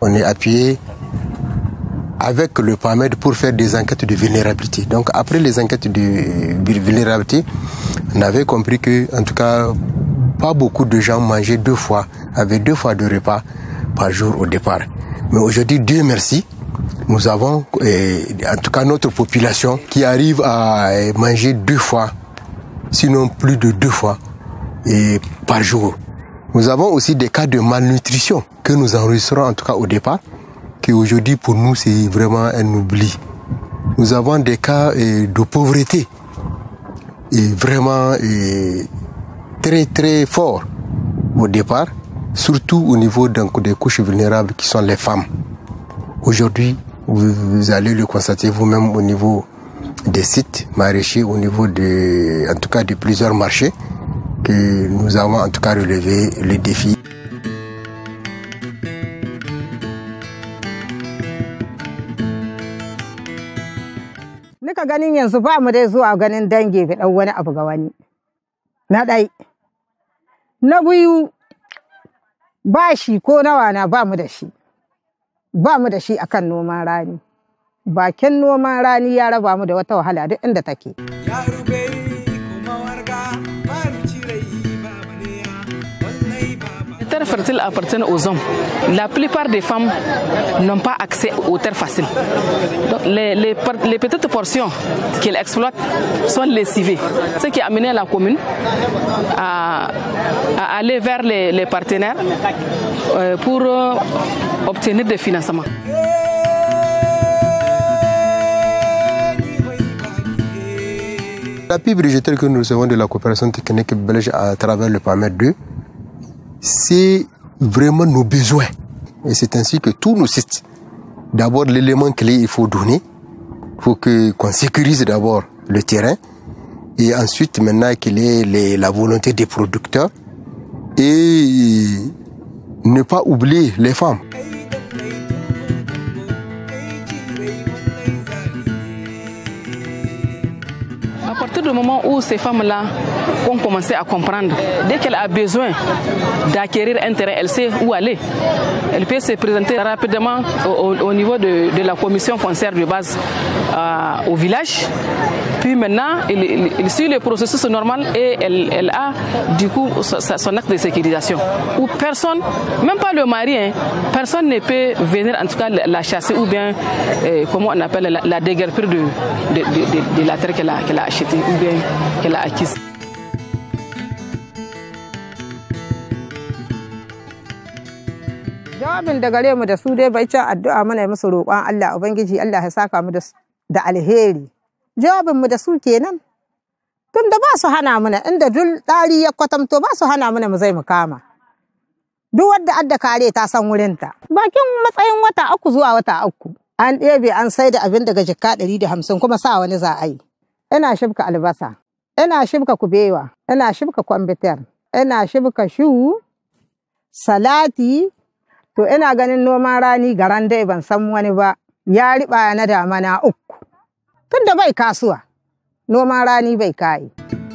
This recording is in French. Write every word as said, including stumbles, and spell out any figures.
on est appuyé avec le P A M E D pour faire des enquêtes de vulnérabilité. Donc après les enquêtes de vulnérabilité, on avait compris que, en tout cas, pas beaucoup de gens mangeaient deux fois, avaient deux fois de repas par jour au départ. Mais aujourd'hui, Dieu merci, nous avons, eh, en tout cas notre population, qui arrive à manger deux fois, sinon plus de deux fois et par jour. Nous avons aussi des cas de malnutrition que nous enregistrons en tout cas au départ, qui aujourd'hui pour nous c'est vraiment un oubli. Nous avons des cas eh, de pauvreté, et vraiment eh, très très fort au départ, surtout au niveau donc, des couches vulnérables qui sont les femmes. Aujourd'hui, vous, vous allez le constater vous-même au niveau des sites maraîchers, au niveau de, en tout cas de plusieurs marchés, que nous avons en tout cas relevé le défi. Nika ganin yanzu ba mu dai zuwa ganin dangi ga dan wani abu ga wani. Na dai. Na biyu ba shi ko nawa na ba mu da shi. Ba mu da shi akan noman rani. Bakin noman rani ya raba mu da wata wahala duk inda take. Les terres fertiles appartiennent aux hommes. La plupart des femmes n'ont pas accès aux terres faciles. Donc les, les, les petites portions qu'elles exploitent sont lessivées. Ce qui a amené la commune à, à aller vers les, les partenaires euh, pour euh, obtenir des financements. L'appui budgétaire que nous recevons de la coopération technique belge à travers le P A M E D deux, c'est vraiment nos besoins. Et c'est ainsi que tous nos sites, d'abord l'élément clé il faut donner, il faut que, qu'on sécurise d'abord le terrain, et ensuite maintenant qu'il y ait les, la volonté des producteurs, et ne pas oublier les femmes. À partir du moment où ces femmes-là ont commencé à comprendre, dès qu'elle a besoin d'acquérir un terrain, elle sait où aller. Elle peut se présenter rapidement au, au niveau de, de la commission foncière de base euh, au village. Puis maintenant, elle, elle suit le processus normal et elle, elle a du coup son acte de sécurisation. Où personne, même pas le mari, hein, personne ne peut venir en tout cas la chasser ou bien, euh, comment on appelle, la, la déguerpir de, de, de, de, de la terre qu'elle a, qu'elle a achetée ou bien qu'elle a acquise. Jawabin da gare mu da su dai bai can addu'a mana musu roƙon Allah Ubangiji Allah ya saka mu da alheri. Jawabin mu da su kenan. Tunda ba su hana mana inda duk ɗari ya kwatamto ba su hana mana mu zai mu kama. Duk wadda adda kare ta san wurinta. Bakin matsayin wata uku zuwa wata uku. An ɗebe an sai da abin daga jikka ɗari da hamsin kuma sa wani za a yi. Ina shibka albasa, ina shibka kubewa, ina shibka kwambitar, ina shibka shu, salati, to ina ganin noman rani garan dai ban san wani ba, ya riɓa na damana uku. Tunda bai kasuwa, noman rani bai kayi.